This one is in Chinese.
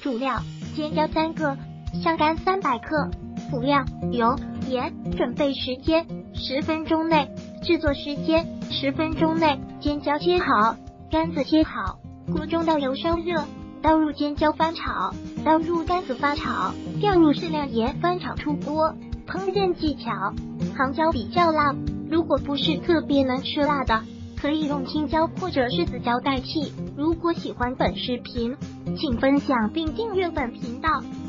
主料：尖椒3个，香干300克。辅料：油、盐。准备时间10分钟内，制作时间10分钟内。尖椒切好，干子切好。锅中倒油烧热，倒入尖椒翻炒，倒入干子翻炒，调入适量盐翻炒出锅。烹饪技巧：杭椒比较辣，如果不是特别能吃辣的，可以用青椒或者是紫椒代替。如果喜欢本视频，请分享并订阅本频道。